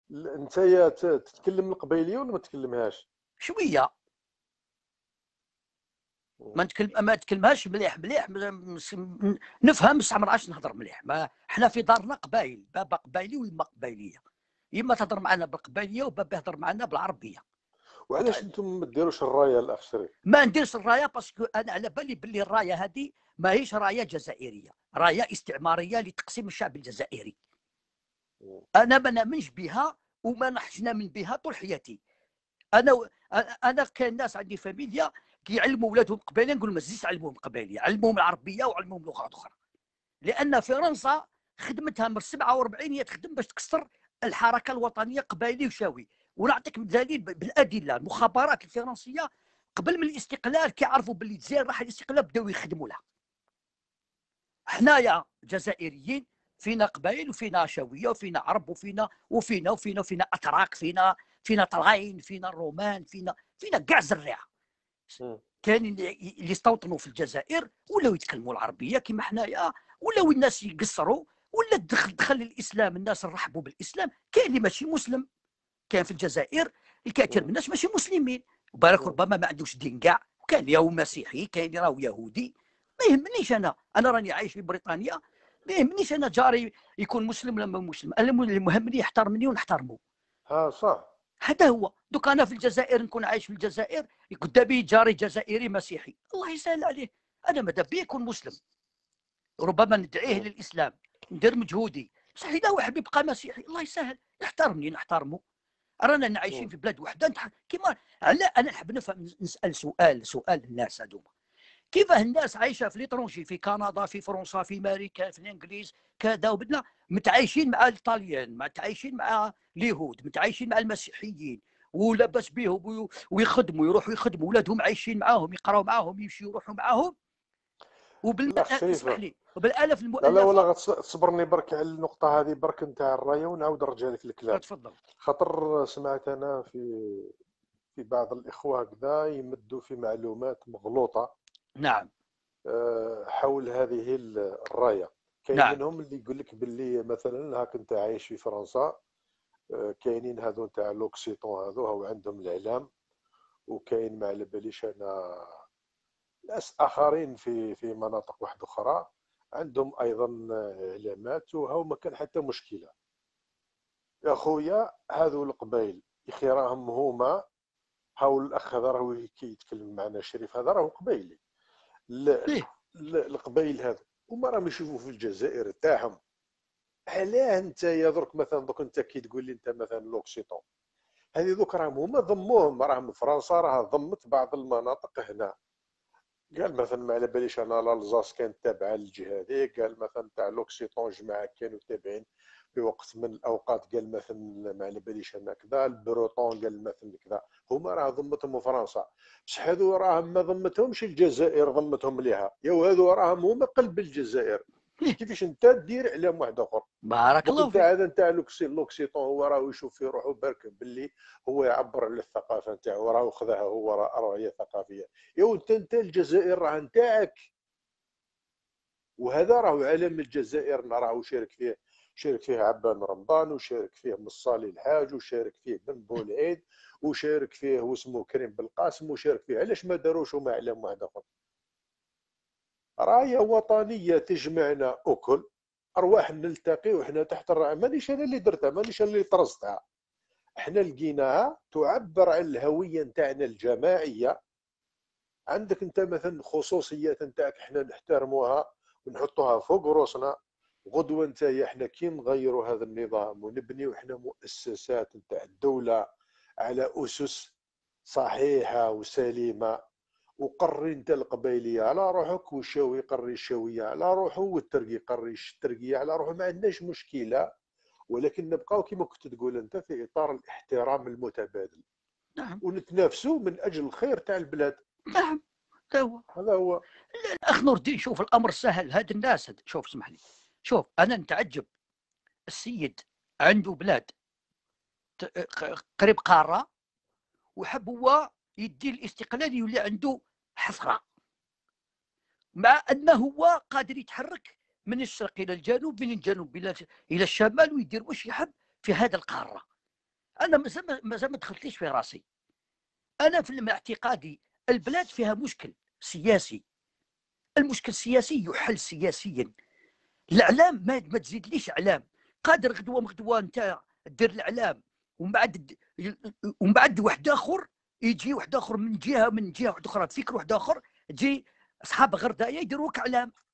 انت تتكلم القبيليه ولا ما تتكلمهاش؟ شويه. مم. ما تكلمهاش مليح مليح، نفهم بصح ما نعرفش نهضر مليح. ما حنا في دارنا قبايل، بابا قبايلي ويما قبايليه، يما تهضر معنا بالقبايليه وبابا يهضر معنا بالعربيه. وعلاش انتم ما ديروش الرايه الاخ شريف؟ ما نديرش الرايه باسكو انا على بالي باللي الرايه هذه ماهيش رايه جزائريه، رايه استعماريه لتقسيم الشعب الجزائري. مم. انا ما نامنش بها وما نحش نامن بها طول حياتي. انا انا كاين ناس عندي فاميليا كيعلموا ولادهم قبايليه، نقول ما تزيدش علموهم قبايليه، علموهم العربيه وعلموهم لغات اخرى. لان فرنسا خدمتها من 47 هي تخدم باش تكسر الحركه الوطنيه قبايلي وشاوي. ونعطيك دليل بالادله، المخابرات الفرنسيه قبل من الاستقلال كيعرفوا باللي الجزائر راح الاستقلال بداو يخدموا لها. حنايا جزائريين فينا قبائل وفينا شاويه وفينا عرب وفينا اتراك، فينا طلاين، فينا الرومان، فينا كاع زريعه. مم. كاينين اللي استوطنوا في الجزائر ولاو يتكلموا العربيه كما حنايا، ولاو الناس يقصروا، ولا دخل الاسلام، الناس رحبوا بالاسلام. كاين اللي ماشي مسلم، كان في الجزائر الكثير من مم. الناس ماشي مسلمين، وبارك مم. ربما ما عندوش دين كاع، وكاين اللي هو مسيحي، كاين اللي راهو يهودي. ما يهمنيش، انا راني عايش في بريطانيا، ما يهمنيش انا جاري يكون مسلم ولا ما مسلم، انا المهم لي يحترمني ونحترمه. ها صح. هذا هو. دوك انا في الجزائر نكون عايش في الجزائر قدامي جاري جزائري مسيحي، الله يسهل عليه، انا ماذا بي يكون مسلم، ربما ندعيه مم. للاسلام، ندير مجهودي، بصح اذا واحد يبقى مسيحي الله يسهل، يحترمني نحترمه. رانا عايشين مم. في بلاد وحده كيما. على انا نحب نفهم، نسال سؤال الناس هذوما، كيفاه الناس عايشه في ليترونجي، في كندا، في فرنسا، في امريكا، في الانجليز، كذا وبدنا متعايشين مع الايطاليين، متعايشين مع اليهود، متعايشين مع المسيحيين، ولاباس بهم ويخدموا، يروحوا يخدموا، ولادهم عايشين معاهم، يقراوا معاهم، يمشيوا يروحوا معاهم، الاخ شريف، اسمح لي، وبالالاف لا ولا المؤلفه. غتصبرني برك على النقطه هذه برك نتاع الرايه ونعاود نرجع لك الكلام. تفضل. خاطر سمعت انا في بعض الاخوه كذا يمدوا في معلومات مغلوطه نعم. حول هذه الرايه. كاين نعم. منهم اللي يقول لك باللي مثلا هاك انت عايش في فرنسا، كاينين هذو نتاع لوكسيتون هذو هو عندهم الاعلام، وكاين ما على باليش انا ناس اخرين في مناطق واحده اخرى عندهم ايضا اعلامات، وهو ما كان حتى مشكله. يا خويا هذو القبائل يخي راهم هما، هاو الاخ هذا راهو كي يتكلم معنا الشريف هذا راهو قبيلي. ليه؟ القبائل هذو هما راهم يشوفوا في الجزائر تاعهم. علاه انت يا درك مثلا دوك انت كي تقول لي انت مثلا لوكسيتون، هذه دوك راهم هما ضموهم، راهم فرنسا راها ضمت بعض المناطق هنا. قال مثلا ما على باليش انا الالزاس كانت تابعه للجهه هذه، قال مثلا تاع لوكسيطون جماعه كانوا تابعين في وقت من الاوقات، قال مثلا ما على باليش انا كذا البروطون، قال مثلا كذا. هما راه ضمتهم فرنسا، بصح هذو راهم ما ضمتهمش الجزائر، ضمتهم ليها. يا هذو راهم هما قلب الجزائر. ليه؟ كيفاش انت دير اعلام واحد اخر؟ بارك دوك الله انت فيك. هذا نتاع لوكسيطون هو راه يشوف في روحه برك باللي هو يعبر على الثقافه نتاعو، راه خذاها هو رؤيه ثقافيه. يا انت الجزائر راه نتاعك، وهذا راه علم الجزائر، راه شارك فيه عبان رمضان، وشارك فيه مصالي الحاج، وشارك فيه بن بولعيد، وشارك فيه واسمه كريم بالقاسم، وشارك فيه. علاش ما داروش هما علم واحد اخر؟ رايه وطنيه تجمعنا اكل، ارواح نلتقي وحنا تحت الرايه. مانيش انا اللي درتها، مانيش انا اللي طرزتها، احنا لقيناها تعبر عن الهويه نتاعنا الجماعيه. عندك انت مثلا خصوصيات نتاعك احنا نحترموها ونحطوها فوق روسنا. غدوه انت احنا كي نغيروا هذا النظام ونبنيو احنا مؤسسات نتاع الدوله على اسس صحيحه وسليمه، وقري انت القبيليه على روحك، والشاوي يقري الشاويه على روحه، والترقي يقري الترقيه على روحه، ما عندناش مشكله. ولكن نبقاو كما كنت تقول انت في اطار الاحترام المتبادل، نعم. ونتنافسوا من اجل الخير تاع البلاد. نعم. هذا هو. هذا هو. الاخ نور الدين، شوف الامر سهل، هاد الناس شوف اسمح لي، شوف انا نتعجب، السيد عنده بلاد قريب قاره، وحب هو يدي الاستقلال يولي عنده حفره، مع انه هو قادر يتحرك من الشرق الى الجنوب، من الجنوب الى الشمال، ويدير واش يحب في هذا القاره. انا مازال ما دخلتليش في راسي. انا في اعتقادي البلاد فيها مشكل سياسي، المشكل السياسي يحل سياسيا. الاعلام ما تزيدليش اعلام. قادر غدوه انت دير الاعلام ومن بعد واحد اخر يجي، واحد اخر من جهه واحده اخرى، فكر واحد اخر، تجي اصحاب غردايه يديروك اعلام.